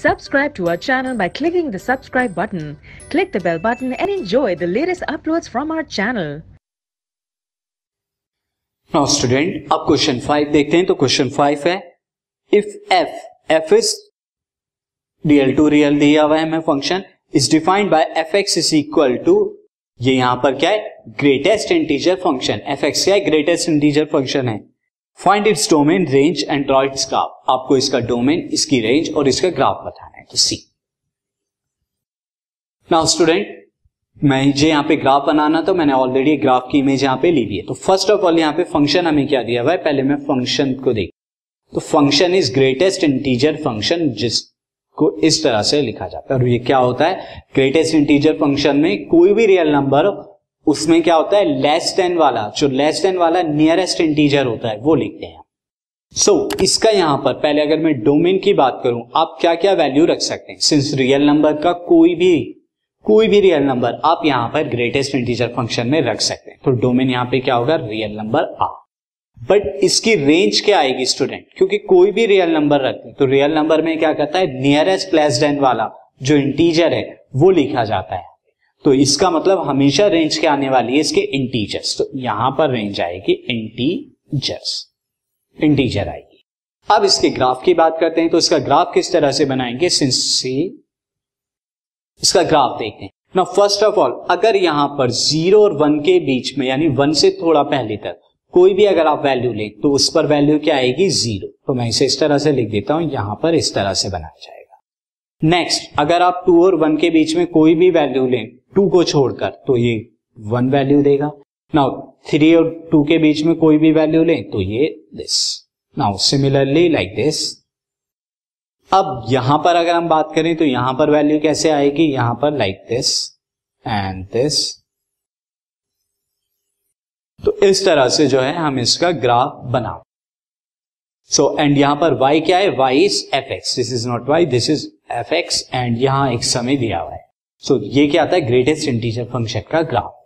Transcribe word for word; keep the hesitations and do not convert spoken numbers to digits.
Subscribe to our channel by clicking the subscribe button. Click the bell button and enjoy the latest uploads from our channel. Now student, अब question five देखते हैं। तो question five है, if F F is real to real दिया हुआ है हमें function is defined by F X is equal to, ये यहां पर क्या है, greatest integer function. F X क्या है, ग्रेटेस्ट इंटीजर फंक्शन है। Find its domain, range and draw its graph. आपको इसका डोमेन, इसकी रेंज और इसका ग्राफ बताना है। तो सी नाउ स्टूडेंट, मैं मुझे यहाँ पे ग्राफ बनाना, तो मैंने ऑलरेडी ग्राफ की इमेज यहाँ पे ली हुई है। तो फर्स्ट ऑफ ऑल यहाँ पे फंक्शन हमें क्या दिया हुआ है, पहले मैं फंक्शन को देख। तो function is greatest integer function, जिसको इस तरह से लिखा जाता है। और ये क्या होता है, ग्रेटेस्ट इंटीजर फंक्शन में कोई भी रियल नंबर, उसमें क्या होता है, लेस देन वाला, जो लेस देन वाला नियरेस्ट इंटीजर होता है वो लिखते हैं। सो so, इसका यहां पर पहले अगर मैं डोमेन की बात करूं, आप क्या क्या वैल्यू रख सकते हैं। सिंस रियल नंबर का कोई भी कोई भी रियल नंबर आप यहां पर ग्रेटेस्ट इंटीजर फंक्शन में रख सकते हैं। तो डोमेन यहां पे क्या होगा, रियल नंबर आ। बट इसकी रेंज क्या आएगी स्टूडेंट, क्योंकि कोई भी रियल नंबर रखते हैं तो रियल नंबर में क्या करता है, नियरेस्ट लेस देन वाला जो इंटीजर है वो लिखा जाता है। तो इसका मतलब हमेशा रेंज क्या आने वाली है, इसके इंटीजर्स। तो यहां पर रेंज आएगी इंटीजर्स, इंटीजर आएगी। अब इसके ग्राफ की बात करते हैं। तो इसका ग्राफ किस तरह से बनाएंगे, सिंस सी इसका ग्राफ देखते हैं ना। फर्स्ट ऑफ ऑल, अगर यहां पर जीरो और वन के बीच में, यानी वन से थोड़ा पहले तक कोई भी अगर आप वैल्यू लें तो उस पर वैल्यू क्या आएगी, जीरो। तो मैं इसे इस तरह से लिख देता हूं, यहां पर इस तरह से बनाया जाएगा। नेक्स्ट, अगर आप टू और वन के बीच में कोई भी वैल्यू लें, टू को छोड़कर, तो ये वन वैल्यू देगा। नाउ थ्री और टू के बीच में कोई भी वैल्यू लें तो ये this. Now similarly like this. अब यहां पर अगर हम बात करें तो यहां पर वैल्यू कैसे आएगी, यहां पर लाइक दिस एंड दिस। तो इस तरह से जो है हम इसका ग्राफ बनाओ। सो एंड यहां पर y क्या है, y is F X, this is not y, this is F X, and यहां एक समय दिया हुआ है। सो so, ये क्या आता है, ग्रेटेस्ट इंटीजर फंक्शन का ग्राफ।